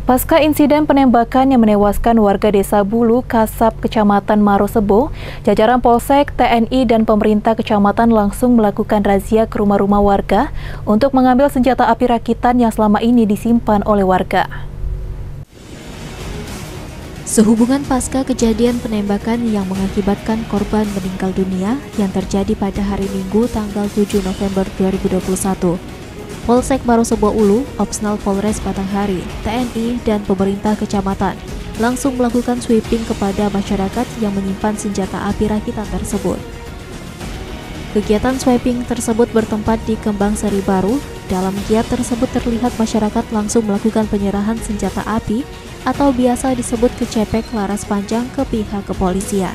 Pasca insiden penembakan yang menewaskan warga Desa Bulu Kasab, Kecamatan Marosebo, jajaran Polsek, TNI, dan pemerintah kecamatan langsung melakukan razia ke rumah-rumah warga untuk mengambil senjata api rakitan yang selama ini disimpan oleh warga. Sehubungan pasca kejadian penembakan yang mengakibatkan korban meninggal dunia yang terjadi pada hari Minggu tanggal 7 November 2021, Polsek Marosebo Ulu, Opsnal Polres Batanghari, TNI, dan pemerintah kecamatan langsung melakukan sweeping kepada masyarakat yang menyimpan senjata api rakitan tersebut. Kegiatan sweeping tersebut bertempat di Kembang Seri Baru. Dalam giat tersebut terlihat masyarakat langsung melakukan penyerahan senjata api atau biasa disebut kecepek laras panjang ke pihak kepolisian.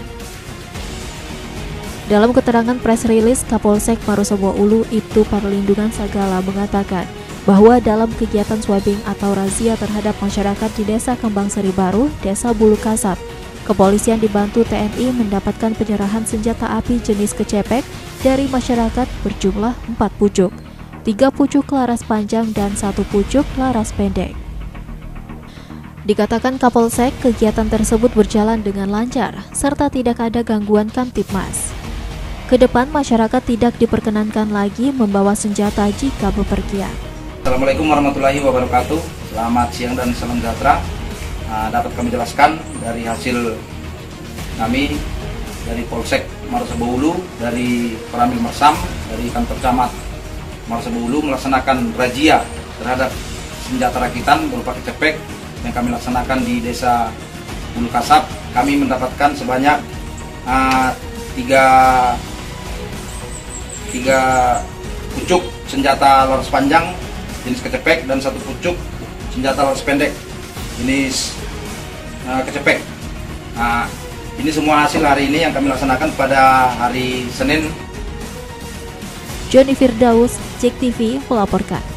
Dalam keterangan press release, Kapolsek Marosebo Ulu, Ibtu Perlindungan Sagala mengatakan bahwa dalam kegiatan sweeping atau razia terhadap masyarakat di Desa Kembang Seri Baru, Desa Bulu Kasab, kepolisian dibantu TNI mendapatkan penyerahan senjata api jenis kecepek dari masyarakat berjumlah 4 pucuk, 3 pucuk laras panjang dan 1 pucuk laras pendek. Dikatakan Kapolsek, kegiatan tersebut berjalan dengan lancar serta tidak ada gangguan Kamtibmas. Kedepan masyarakat tidak diperkenankan lagi membawa senjata jika bepergian. Assalamualaikum warahmatullahi wabarakatuh. Selamat siang dan salam sejahtera. Dapat kami jelaskan dari hasil kami dari Polsek Marosebo Ulu, dari Peramil Mersam, dari kantor camat Marosebo Ulu melaksanakan razia terhadap senjata rakitan berupa kecepek yang kami laksanakan di Desa Bulu Kasab. Kami mendapatkan sebanyak tiga pucuk senjata laras panjang jenis kecepek dan 1 pucuk senjata laras pendek jenis kecepek. Ini semua hasil hari ini yang kami laksanakan pada hari Senin. Joni Firdaus, JEK TV melaporkan.